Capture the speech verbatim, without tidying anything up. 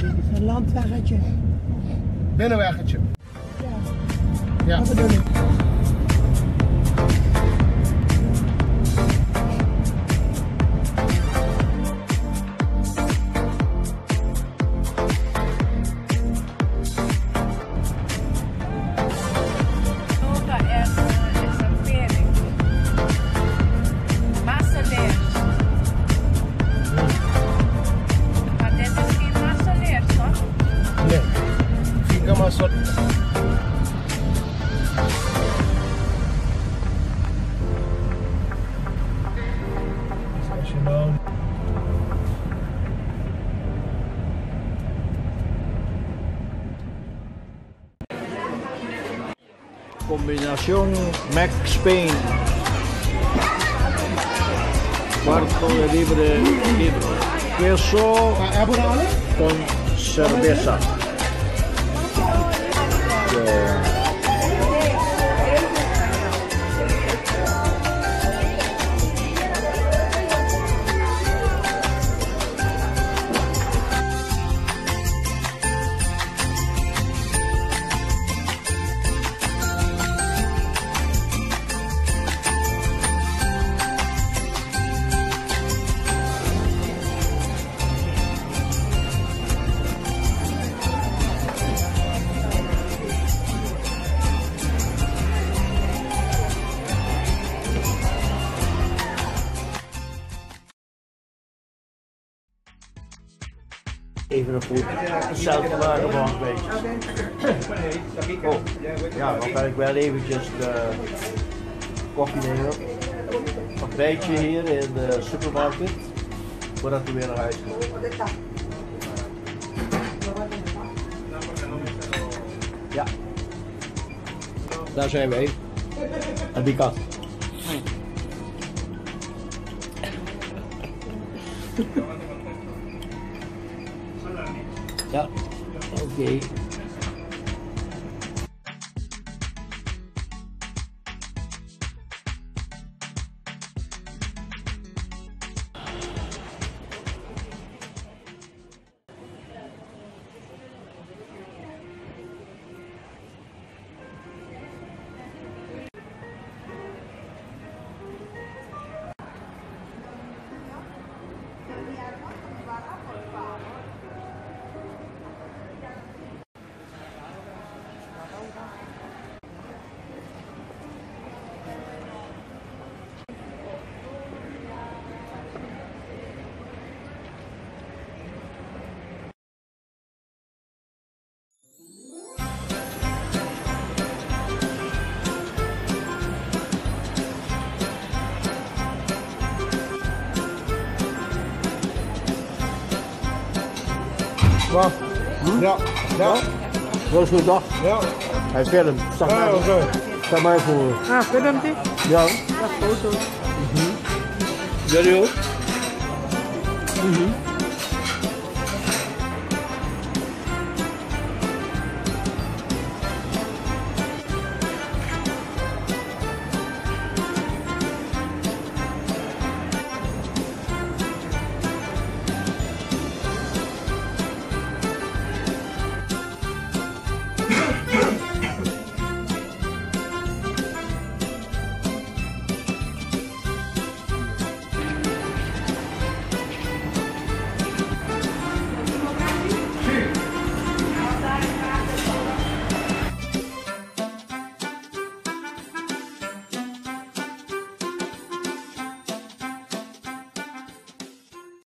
Een landweggetje. Binnenweggetje. Ja. Ja. Dat bedoel ik. Combinación Mac Spain. Cuarto de libre libro. Queso con cerveza. Yeah. Even een goed zout maken van een beetje. Oh, ja, dan ga ik wel eventjes de koffie nemen. Een beetje hier in de supermarkt, voordat we weer naar huis gaan. Ja, daar zijn we. Aan die kant. Ja, oké. Okay. Ja. Hm? Ja. Ja. Rustig dag. Ja. Hij filmt. Sta maar, ja, okay. Sta maar voor. Ah, filmt hij? Ja. Ja, foto's. Mhm. Jullie ook? Mhm.